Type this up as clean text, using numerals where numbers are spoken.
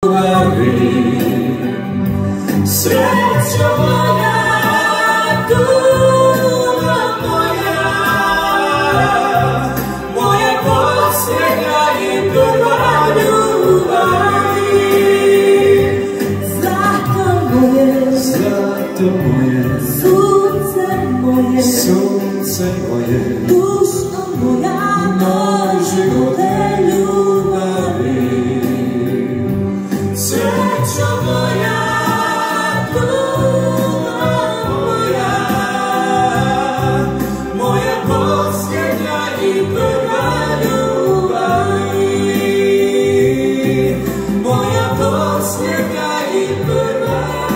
Srećo moja, tuga moja, moja posljednja i prva ljubav. Zlato moje, sunce moje, dušo moja, moj živote ljubavi. Srećo moja, tuga moja, moja posljednja i prva ljubav. Moja posljednja i prva ljubav.